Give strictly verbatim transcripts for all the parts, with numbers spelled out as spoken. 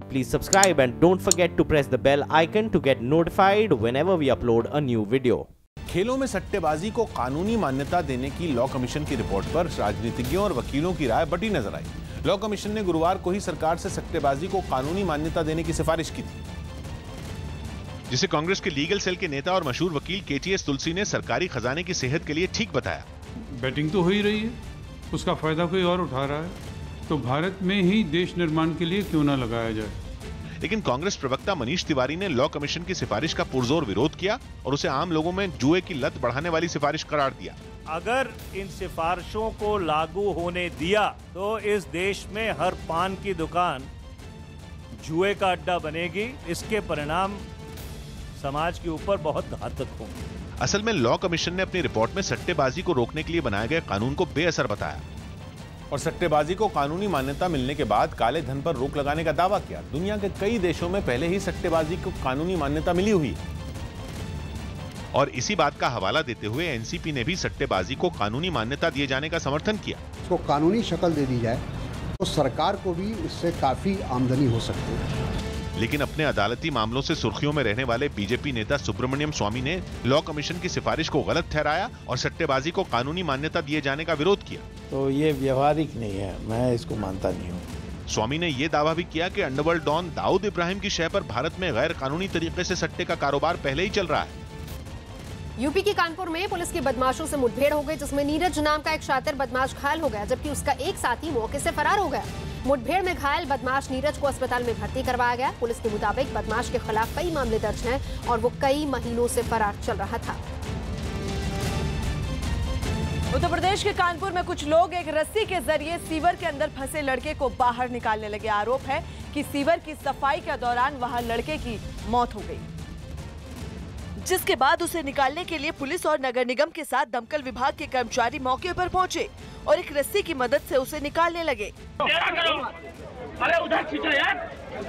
Please subscribe and don't forget to press the bell icon to get notified whenever we upload a new video. खेलों में सट्टेबाजी को कानूनी मान्यता देने की लॉ कमीशन की रिपोर्ट पर राजनीतिज्ञों और वकीलों की राय बटी नजर आई। लॉ कमीशन ने गुरुवार को ही सरकार से सट्टेबाजी को कानूनी मान्यता देने की सिफारिश की थी, जिसे कांग्रेस के लीगल सेल के नेता और मशहूर वकील केटीएस तुलसी ने सरकारी खजाने की सेहत के लिए ठीक बताया। बैटिंग तो हो ही रही है, उसका फायदा कोई और उठा रहा है, तो भारत में ही देश निर्माण के लिए क्यों ना लगाया जाए। लेकिन कांग्रेस प्रवक्ता मनीष तिवारी ने लॉ कमीशन की सिफारिश का पुरजोर विरोध किया और उसे आम लोगों में जुए की लत बढ़ाने वाली सिफारिश करार दिया। अगर इन सिफारिशों को लागू होने दिया तो इस देश में हर पान की दुकान जुए का अड्डा बनेगी। इसके परिणाम समाज के ऊपर बहुत घातक होंगे। असल में लॉ कमीशन ने अपनी रिपोर्ट में सट्टेबाजी को रोकने के लिए बनाए गए कानून को बेअसर बताया और सट्टेबाजी को कानूनी मान्यता मिलने के बाद काले धन पर रोक लगाने का दावा किया। दुनिया के कई देशों में पहले ही सट्टेबाजी को कानूनी मान्यता मिली हुई है। और इसी बात का हवाला देते हुए एनसीपी ने भी सट्टेबाजी को कानूनी मान्यता दिए जाने का समर्थन किया। इसको कानूनी शक्ल दे दी जाए तो सरकार को भी इससे काफी आमदनी हो सकती है। लेकिन अपने अदालती मामलों से सुर्खियों में रहने वाले बीजेपी नेता सुब्रमण्यम स्वामी ने लॉ कमीशन की सिफारिश को गलत ठहराया और सट्टेबाजी को कानूनी मान्यता दिए जाने का विरोध किया। तो ये व्यवहारिक नहीं है, मैं इसको मानता नहीं हूँ। स्वामी ने यह दावा भी किया कि अंडरवर्ल्ड डॉन दाऊद इब्राहिम की शय पर भारत में गैर कानूनी तरीके से सट्टे का कारोबार पहले ही चल रहा है। यूपी के कानपुर में पुलिस की बदमाशों से मुठभेड़ हो गई, जिसमें नीरज नाम का एक शातिर बदमाश घायल हो गया, जबकि उसका एक साथी मौके से फरार हो गया। मुठभेड़ में घायल बदमाश नीरज को अस्पताल में भर्ती करवाया गया। पुलिस के मुताबिक बदमाश के खिलाफ कई मामले दर्ज हैं और वो कई महीनों से फरार चल रहा था। उत्तर प्रदेश के कानपुर में कुछ लोग एक रस्सी के जरिए सीवर के अंदर फंसे लड़के को बाहर निकालने लगे। आरोप है कि सीवर की सफाई के दौरान वहां लड़के की मौत हो गई, जिसके बाद उसे निकालने के लिए पुलिस और नगर निगम के साथ दमकल विभाग के कर्मचारी मौके पर पहुंचे और एक रस्सी की मदद से उसे निकालने लगे। अरे उधर खींचो यार।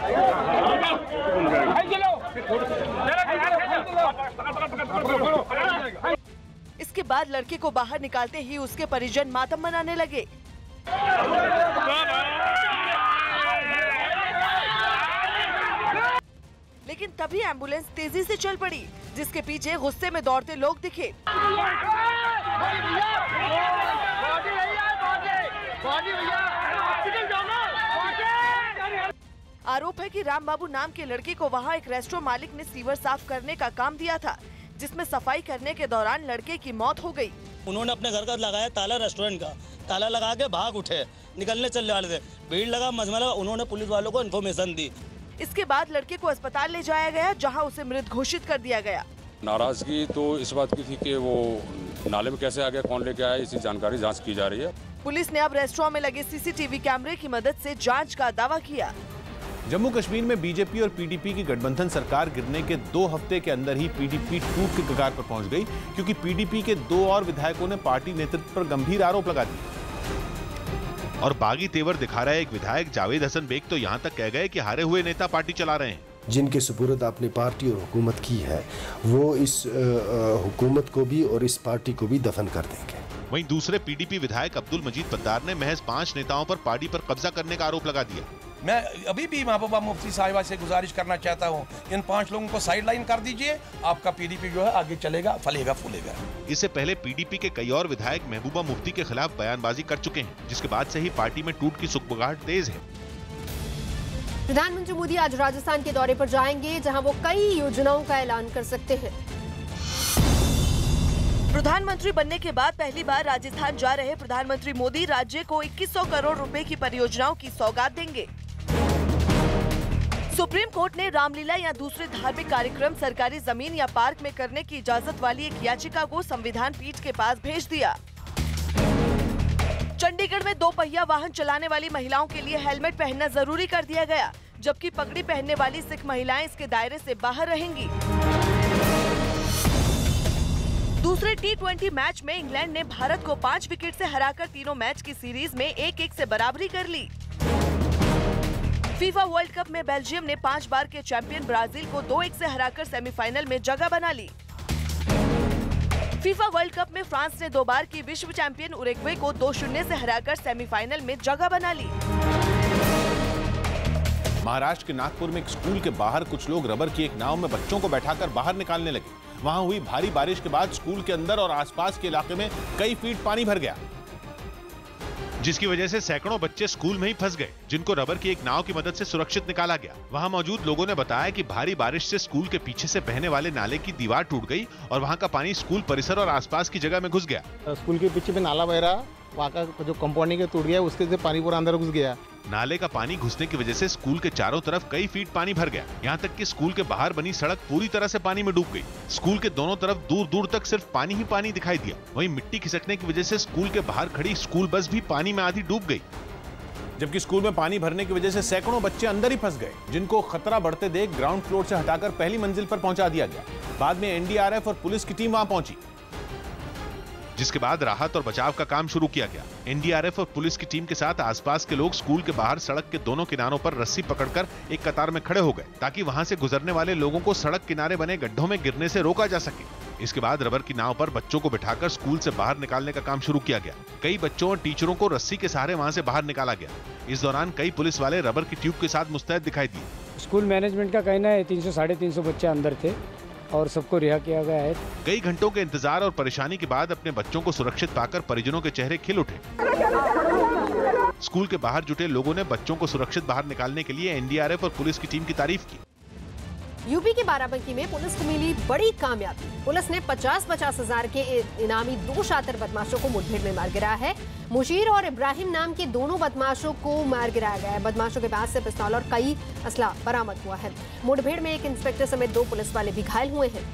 इसके बाद लड़के को बाहर निकालते ही उसके परिजन मातम मनाने लगे। लेकिन तभी एम्बुलेंस तेजी से चल पड़ी, जिसके पीछे गुस्से में दौड़ते लोग दिखे। आरोप है कि राम बाबू नाम के लड़के को वहां एक रेस्टोरेंट मालिक ने सीवर साफ करने का काम दिया था, जिसमें सफाई करने के दौरान लड़के की मौत हो गई। उन्होंने अपने घर का लगाया ताला, रेस्टोरेंट का ताला लगा के भाग उठे, निकलने चलने वाले थे। भीड़ लगा, मजमा लगा, उन्होंने पुलिस वालों को इन्फॉर्मेशन दी। इसके बाद लड़के को अस्पताल ले जाया गया, जहां उसे मृत घोषित कर दिया गया। नाराजगी तो इस बात की थी कि वो नाले में कैसे आ गया, कौन लेके आया, इसी जानकारी जांच की जा रही है। पुलिस ने अब रेस्टोरेंट में लगे सीसीटीवी कैमरे की मदद से जांच का दावा किया। जम्मू कश्मीर में बीजेपी और पीडीपी की गठबंधन सरकार गिरने के दो हफ्ते के अंदर ही पीडीपी टूट के कगार पर पहुंच गई, क्योंकि पीडीपी के दो और विधायकों ने पार्टी नेतृत्व पर गंभीर आरोप लगा दिए। और बागी तेवर दिखा रहे एक विधायक जावेद हसन बेग तो यहाँ तक कह गए कि हारे हुए नेता पार्टी चला रहे हैं। जिनके सुपुर्द अपनी पार्टी और हुकूमत की है, वो इस हुकूमत को भी और इस पार्टी को भी दफन कर देंगे। वहीं दूसरे पीडीपी विधायक अब्दुल मजीद पद्दार ने महज पांच नेताओं पर पार्टी पर कब्जा करने का आरोप लगा दिया। मैं अभी भी महबूबा मुफ्ती साहिबा से गुजारिश करना चाहता हूं, इन पांच लोगों को साइड लाइन कर दीजिए, आपका पीडीपी जो है आगे चलेगा, फलेगा फूलेगा। इससे पहले पीडीपी के कई और विधायक महबूबा मुफ्ती के खिलाफ बयानबाजी कर चुके हैं, जिसके बाद से ही पार्टी में टूट की सुगबुगाहट तेज है। प्रधानमंत्री मोदी आज राजस्थान के दौरे पर जाएंगे, जहां वो कई योजनाओं का ऐलान कर सकते हैं। प्रधानमंत्री बनने के बाद पहली बार राजस्थान जा रहे प्रधानमंत्री मोदी राज्य को इक्कीस सौ करोड़ रुपए की परियोजनाओं की सौगात देंगे। सुप्रीम कोर्ट ने रामलीला या दूसरे धार्मिक कार्यक्रम सरकारी जमीन या पार्क में करने की इजाजत वाली एक याचिका को संविधान पीठ के पास भेज दिया। चंडीगढ़ में दो पहिया वाहन चलाने वाली महिलाओं के लिए हेलमेट पहनना जरूरी कर दिया गया, जबकि पगड़ी पहनने वाली सिख महिलाएं इसके दायरे से बाहर रहेंगी। दूसरे टी ट्वेंटी मैच में इंग्लैंड ने भारत को पाँच विकेट से हराकर तीनों मैच की सीरीज में एक एक से बराबरी कर ली। फीफा वर्ल्ड कप में बेल्जियम ने पांच बार के चैंपियन ब्राजील को दो एक से हराकर सेमीफाइनल में जगह बना ली। फीफा वर्ल्ड कप में फ्रांस ने दो बार की विश्व चैंपियन उरुग्वे को दो शून्य से हराकर सेमीफाइनल में जगह बना ली। महाराष्ट्र के नागपुर में एक स्कूल के बाहर कुछ लोग रबर की एक नाव में बच्चों को बैठाकर बाहर निकालने लगे। वहां हुई भारी बारिश के बाद स्कूल के अंदर और आसपास के इलाके में कई फीट पानी भर गया, जिसकी वजह से सैकड़ों बच्चे स्कूल में ही फंस गए, जिनको रबर की एक नाव की मदद से सुरक्षित निकाला गया। वहां मौजूद लोगों ने बताया कि भारी बारिश से स्कूल के पीछे से बहने वाले नाले की दीवार टूट गई और वहां का पानी स्कूल परिसर और आसपास की जगह में घुस गया। स्कूल के पीछे में नाला बह रहा, वहाँ का जो कंपाउंडिंग टूट गया, उसके से पानी पूरा अंदर घुस गया। नाले का पानी घुसने की वजह से स्कूल के चारों तरफ कई फीट पानी भर गया। यहाँ तक कि स्कूल के बाहर बनी सड़क पूरी तरह से पानी में डूब गई। स्कूल के दोनों तरफ दूर दूर तक सिर्फ पानी ही पानी दिखाई दिया। वहीं मिट्टी खिसकने की वजह से स्कूल के बाहर खड़ी स्कूल बस भी पानी में आधी डूब गई। जबकि स्कूल में पानी भरने की वजह से सैकड़ों बच्चे अंदर ही फंस गए, जिनको खतरा बढ़ते देख ग्राउंड फ्लोर से हटाकर पहली मंजिल पर पहुंचा दिया गया। बाद में एनडीआरएफ और पुलिस की टीम वहां पहुंची, जिसके बाद राहत और बचाव का काम शुरू किया गया। एनडीआरएफ और पुलिस की टीम के साथ आसपास के लोग स्कूल के बाहर सड़क के दोनों किनारों पर रस्सी पकड़कर एक कतार में खड़े हो गए, ताकि वहां से गुजरने वाले लोगों को सड़क किनारे बने गड्ढों में गिरने से रोका जा सके। इसके बाद रबर की नाव पर बच्चों को बिठाकर स्कूल से बाहर निकालने का काम शुरू किया गया। कई बच्चों और टीचरों को रस्सी के सहारे वहां से बाहर निकाला गया। इस दौरान कई पुलिस वाले रबर की ट्यूब के साथ मुस्तैद दिखाई दिए। स्कूल मैनेजमेंट का कहना है तीन सौ साढ़े तीन सौ बच्चे अंदर थे और सबको रिहा किया गया है। कई घंटों के इंतजार और परेशानी के बाद अपने बच्चों को सुरक्षित पाकर परिजनों के चेहरे खिल उठे। स्कूल के बाहर जुटे लोगों ने बच्चों को सुरक्षित बाहर निकालने के लिए एनडीआरएफ और पुलिस की टीम की तारीफ की। यूपी के बाराबंकी में पुलिस को मिली बड़ी कामयाबी। पुलिस ने पचास पचास हजार के इनामी दो शातिर बदमाशों को मुठभेड़ में मार गिराया है। मुशीर और इब्राहिम नाम के दोनों बदमाशों को मार गिराया गया है। बदमाशों के पास से पिस्तौल और कई असला बरामद हुआ है। मुठभेड़ में एक इंस्पेक्टर समेत दो पुलिस वाले भी घायल हुए हैं।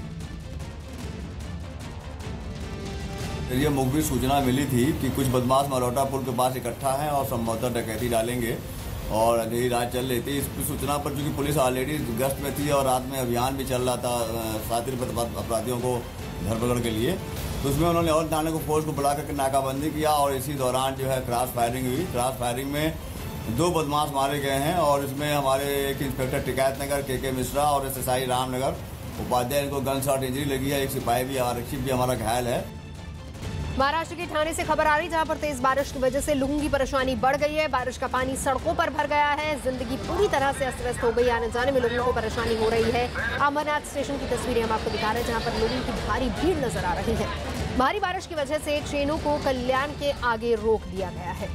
ये मुखबिर सूचना मिली थी कि कुछ बदमाश मरौटा पुल के पास इकट्ठा हैं और संभवतः डकैती डालेंगे और अंधेरी रात चल रही थी। इस सूचना पर चूंकि पुलिस ऑलरेडी गश्त में थी और रात में अभियान भी चल रहा था शातिर अपराधियों को धरपकड़ के लिए, तो उसमें उन्होंने और थाने को फोर्स को बुला करके नाकाबंदी किया और इसी दौरान जो है क्रॉस फायरिंग हुई। क्रॉस फायरिंग में दो बदमाश मारे गए हैं और इसमें हमारे एक इंस्पेक्टर टिकैत नगर के के मिश्रा और S S I Ramnagar Upadhyay, इनको गन शॉट इंजरी लगी है। एक सिपाही भी आरक्षी भी हमारा घायल है। महाराष्ट्र के ठाणे से खबर आ रही, जहां पर तेज बारिश की वजह से लोगों की परेशानी बढ़ गई है। बारिश का पानी सड़कों पर भर गया है। जिंदगी पूरी तरह से अस्त व्यस्त हो गई। आने जाने में लोगों को परेशानी हो रही है। अमरनाथ स्टेशन की तस्वीरें हम आपको दिखा रहे हैं, जहां पर लोगों की भारी भीड़ नजर आ रही है। भारी बारिश की वजह से ट्रेनों को कल्याण के आगे रोक दिया गया है।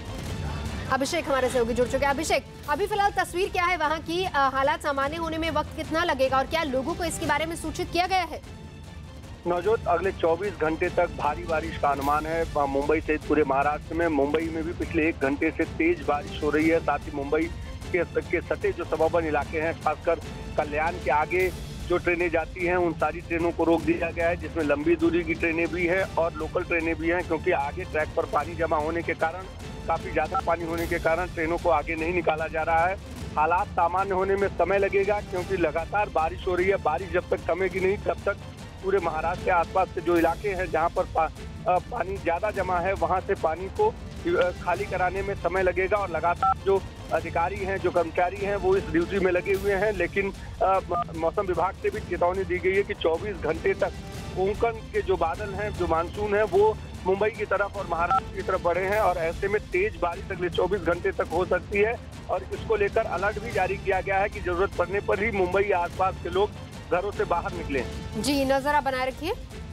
अभिषेक हमारे सहयोगी जुड़ चुके हैं। अभिषेक, अभी फिलहाल तस्वीर क्या है वहाँ की? हालात सामान्य होने में वक्त कितना लगेगा और क्या लोगों को इसके बारे में सूचित किया गया है? नवजोत, अगले चौबीस घंटे तक भारी बारिश का अनुमान है मुंबई सहित पूरे महाराष्ट्र में। मुंबई में भी पिछले एक घंटे से तेज बारिश हो रही है। साथ ही मुंबई के, के सटे जो सबर्बन इलाके हैं, खासकर कल्याण के आगे जो ट्रेनें जाती हैं, उन सारी ट्रेनों को रोक दिया गया है, जिसमें लंबी दूरी की ट्रेनें भी हैं और लोकल ट्रेनें भी हैं, क्योंकि आगे ट्रैक पर पानी जमा होने के कारण, काफी ज्यादा पानी होने के कारण ट्रेनों को आगे नहीं निकाला जा रहा है। हालात सामान्य होने में समय लगेगा, क्योंकि लगातार बारिश हो रही है। बारिश जब तक थमेगी नहीं तब तक पूरे महाराष्ट्र के आसपास के जो इलाके हैं जहां पर पा, पानी ज्यादा जमा है, वहां से पानी को खाली कराने में समय लगेगा। और लगातार जो अधिकारी हैं, जो कर्मचारी हैं, वो इस ड्यूटी में लगे हुए हैं। लेकिन मौसम विभाग से भी चेतावनी दी गई है कि चौबीस घंटे तक कोंकण के जो बादल हैं, जो मानसून है, वो मुंबई की तरफ और महाराष्ट्र की तरफ बढ़े हैं और ऐसे में तेज बारिश अगले चौबीस घंटे तक हो सकती है। और इसको लेकर अलर्ट भी जारी किया गया है कि जरूरत पड़ने पर ही मुंबई आसपास के लोग घरों से बाहर निकले। जी, नजर आप बनाए रखिए।